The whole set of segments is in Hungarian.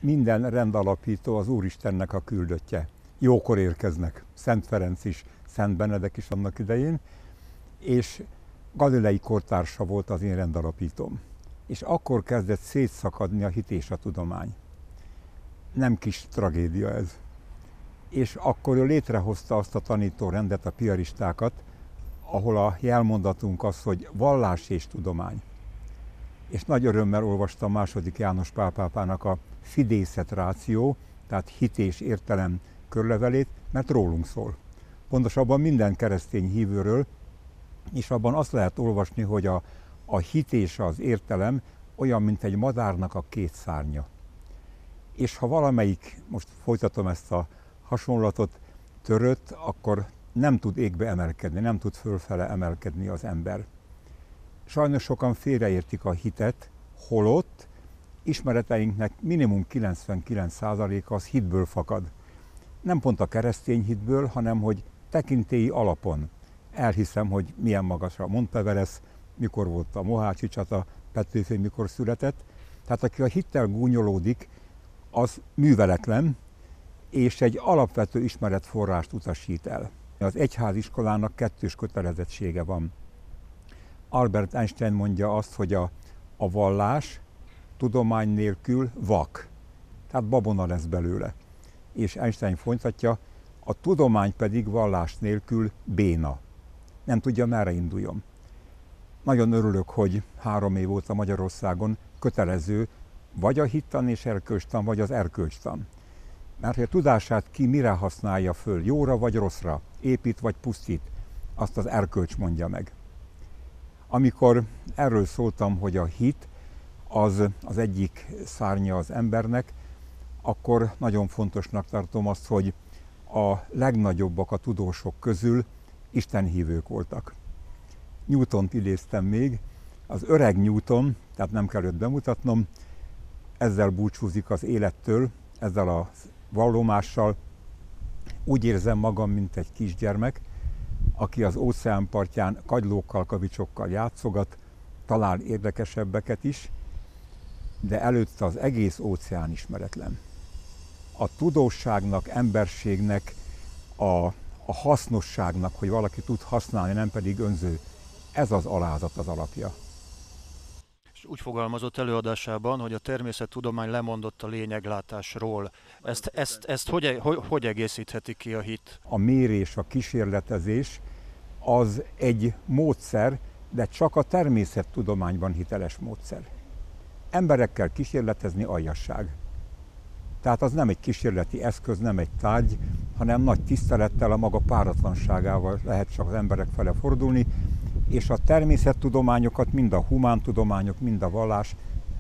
minden rendalapító az Úristennek a küldöttje. Jókor érkeznek, Szent Ferenc is, Szent Benedek is annak idején, és Galilei kortársa volt az én rendalapítóm. És akkor kezdett szétszakadni a hit és a tudomány. Nem kis tragédia ez. És akkor ő létrehozta azt a tanítórendet, a piaristákat, ahol a jelmondatunk az, hogy vallás és tudomány. És nagy örömmel olvastam II. János Pál pápának a Fidészet Ratio, tehát hit és értelem körlevelét, mert rólunk szól. Pontosabban minden keresztény hívőről, és abban azt lehet olvasni, hogy a hit és az értelem olyan, mint egy madárnak a két szárnya. És ha valamelyik, most folytatom ezt a hasonlatot, törött, akkor nem tud égbe emelkedni, nem tud fölfele emelkedni az ember. Sajnos sokan félreértik a hitet, holott ismereteinknek minimum 99%-a az hitből fakad. Nem pont a keresztény hitből, hanem hogy tekintélyi alapon. Elhiszem, hogy milyen magas a Monteverest, mikor volt a Mohácsi csata, Petőfi mikor született. Tehát aki a hittel gúnyolódik, az műveletlen, és egy alapvető ismeretforrást utasít el. Az egyháziskolának kettős kötelezettsége van. Albert Einstein mondja azt, hogy a vallás tudomány nélkül vak, tehát babona lesz belőle. És Einstein folytatja, a tudomány pedig vallás nélkül béna. Nem tudja, merre induljon. Nagyon örülök, hogy 3 év óta Magyarországon kötelező vagy a hittan és erkölcstan, vagy az erkölcstan. Mert hogy a tudását ki mire használja föl, jóra vagy rosszra, épít vagy pusztít, azt az erkölcs mondja meg. Amikor erről szóltam, hogy a hit az egyik szárnya az embernek, akkor nagyon fontosnak tartom azt, hogy a legnagyobbak a tudósok közül istenhívők voltak. Newtont idéztem még, az öreg Newton, tehát nem kell őt bemutatnom, ezzel búcsúzik az élettől, ezzel a vallomással. Úgy érzem magam, mint egy kisgyermek, aki az óceánpartján kagylókkal, kavicsokkal játszogat, talál érdekesebbeket is, de előtte az egész óceán ismeretlen. A tudósságnak, emberségnek, a hasznosságnak, hogy valaki tud használni, nem pedig önző, ez az alázat az alapja. És úgy fogalmazott előadásában, hogy a természettudomány lemondott a lényeglátásról. Ezt hogy egészítheti ki a hit? A mérés, a kísérletezés az egy módszer, de csak a természettudományban hiteles módszer. Emberekkel kísérletezni aljasság. Tehát az nem egy kísérleti eszköz, nem egy tárgy, hanem nagy tisztelettel, a maga páratlanságával lehet csak az emberek fele fordulni, és a természettudományokat, mind a humántudományok, mind a vallás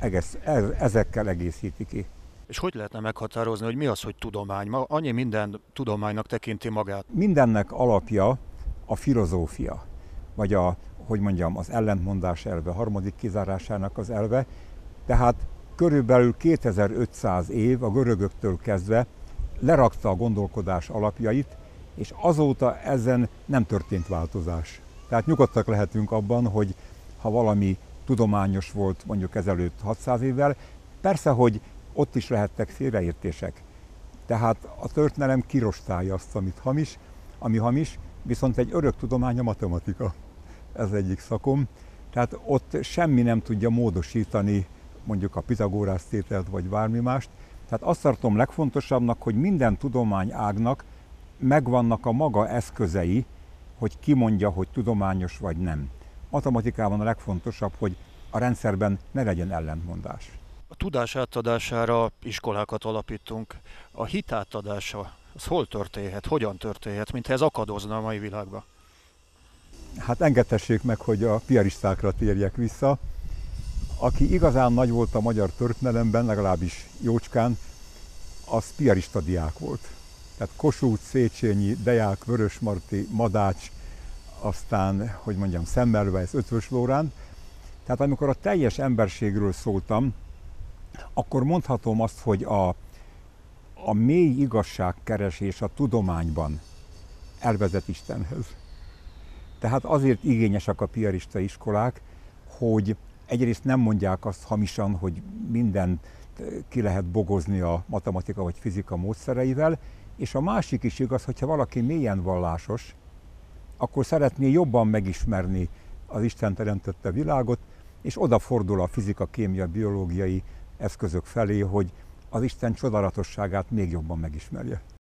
ezekkel egészíti ki. És hogy lehetne meghatározni, hogy mi az, hogy tudomány? Ma annyi minden tudománynak tekinti magát. Mindennek alapja a filozófia, vagy az ellentmondás elve, a harmadik kizárásának az elve. Tehát körülbelül 2500 év a görögöktől kezdve lerakta a gondolkodás alapjait, és azóta ezen nem történt változás. Tehát nyugodtak lehetünk abban, hogy ha valami tudományos volt mondjuk ezelőtt 600 évvel, persze, hogy ott is lehettek félreértések. Tehát a történelem kirostálja azt, ami hamis, viszont egy örök tudomány a matematika. Ez egyik szakom. Tehát ott semmi nem tudja módosítani mondjuk a Pitagórasz tételt vagy bármi mást. Tehát azt tartom legfontosabbnak, hogy minden tudományágnak megvannak a maga eszközei, hogy kimondja, hogy tudományos vagy nem. Matematikában a legfontosabb, hogy a rendszerben ne legyen ellentmondás. A tudás átadására iskolákat alapítunk. A hit átadása, az hol történhet, hogyan történhet, mintha ez akadozna a mai világban? Hát engedhessék meg, hogy a piaristákra térjek vissza. Aki igazán nagy volt a magyar történelemben, legalábbis jócskán, az piarista diák volt. Tehát Kossuth, Széchenyi, Deák, Vörösmarty, Madács, aztán, Semmelweis, Eötvös Loránd. Tehát amikor a teljes emberségről szóltam, akkor mondhatom azt, hogy a mély igazságkeresés a tudományban elvezet Istenhez. Tehát azért igényesek a piarista iskolák, hogy egyrészt nem mondják azt hamisan, hogy minden ki lehet bogozni a matematika vagy fizika módszereivel, és a másik is igaz, hogyha valaki mélyen vallásos, akkor szeretné jobban megismerni az Isten teremtette világot, és odafordul a fizika, kémia, biológiai eszközök felé, hogy az Isten csodálatosságát még jobban megismerje.